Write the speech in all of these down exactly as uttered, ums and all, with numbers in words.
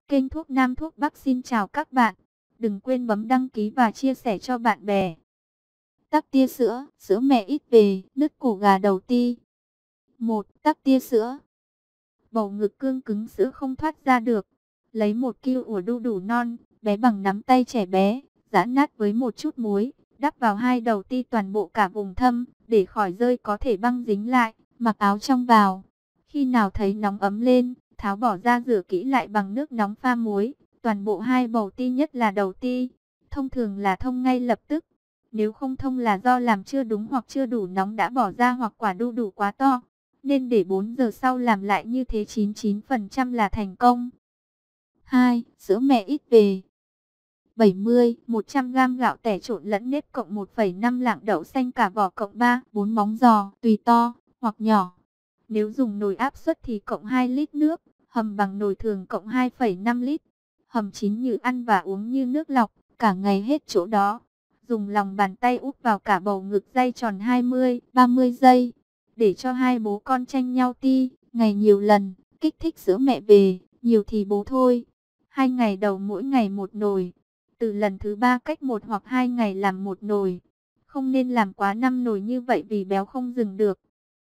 Kênh Thuốc Nam Thuốc Bắc xin chào các bạn. Đừng quên bấm đăng ký và chia sẻ cho bạn bè. Tắc tia sữa, sữa mẹ ít về, nứt cổ gà đầu ti. một. Tắc tia sữa. Bầu ngực cương cứng, sữa không thoát ra được. Lấy một ki lô ủa đu đủ non, bé bằng nắm tay trẻ bé, giã nát với một chút muối, đắp vào hai đầu ti toàn bộ cả vùng thâm, để khỏi rơi có thể băng dính lại, mặc áo trong vào. Khi nào thấy nóng ấm lên, tháo bỏ ra rửa kỹ lại bằng nước nóng pha muối, toàn bộ hai bầu ti nhất là đầu ti. Thông thường là thông ngay lập tức. Nếu không thông là do làm chưa đúng hoặc chưa đủ nóng đã bỏ ra hoặc quả đu đủ quá to. Nên để bốn giờ sau làm lại như thế chín mươi chín phần trăm là thành công. hai. Sữa mẹ ít về. bảy mươi đến một trăm gam gạo tẻ trộn lẫn nếp cộng một phẩy năm lạng đậu xanh cả vỏ cộng ba đến bốn móng giò, tùy to hoặc nhỏ. Nếu dùng nồi áp suất thì cộng hai lít nước, hầm bằng nồi thường cộng hai phẩy năm lít. Hầm chín như ăn và uống như nước lọc, cả ngày hết chỗ đó. Dùng lòng bàn tay úp vào cả bầu ngực day tròn hai mươi đến ba mươi giây. Để cho hai bố con tranh nhau ti, ngày nhiều lần, kích thích sữa mẹ về, nhiều thì bố thôi. Hai ngày đầu mỗi ngày một nồi. Từ lần thứ ba cách một hoặc hai ngày làm một nồi. Không nên làm quá năm nồi như vậy vì béo không dừng được.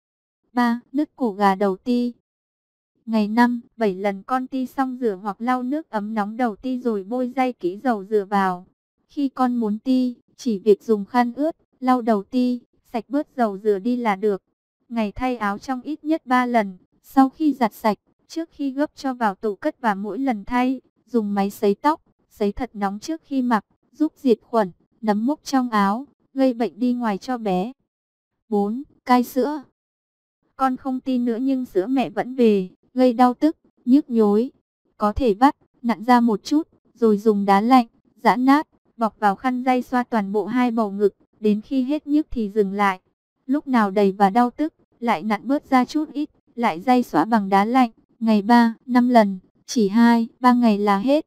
ba. Nứt cổ gà đầu ti. Ngày năm, bảy lần con ti xong rửa hoặc lau nước ấm nóng đầu ti rồi bôi day kỹ dầu dừa vào. Khi con muốn ti, chỉ việc dùng khăn ướt, lau đầu ti, sạch bớt dầu dừa đi là được. Ngày thay áo trong ít nhất ba lần, sau khi giặt sạch, trước khi gấp cho vào tủ cất và mỗi lần thay, dùng máy sấy tóc, sấy thật nóng trước khi mặc, giúp diệt khuẩn, nấm mốc trong áo, gây bệnh đi ngoài cho bé. bốn. Cai sữa. Con không ti nữa nhưng sữa mẹ vẫn về, gây đau tức, nhức nhối. Có thể vắt, nặn ra một chút, rồi dùng đá lạnh, giã nát, bọc vào khăn day xoa toàn bộ hai bầu ngực, đến khi hết nhức thì dừng lại. Lúc nào đầy và đau tức, lại nặn bớt ra chút ít, lại day xóa bằng đá lạnh, ngày ba, năm lần, chỉ hai, ba ngày là hết.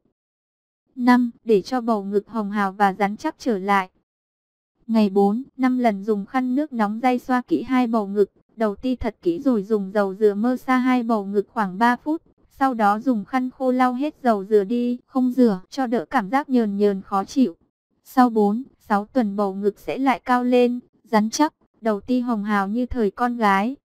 năm. Để cho bầu ngực hồng hào và rắn chắc trở lại. Ngày bốn, năm lần dùng khăn nước nóng day xoa kỹ hai bầu ngực, đầu ti thật kỹ rồi dùng dầu dừa mơ xa hai bầu ngực khoảng ba phút. Sau đó dùng khăn khô lau hết dầu dừa đi, không rửa cho đỡ cảm giác nhờn nhờn khó chịu. Sau bốn, sáu tuần bầu ngực sẽ lại cao lên, rắn chắc, đầu ti hồng hào như thời con gái.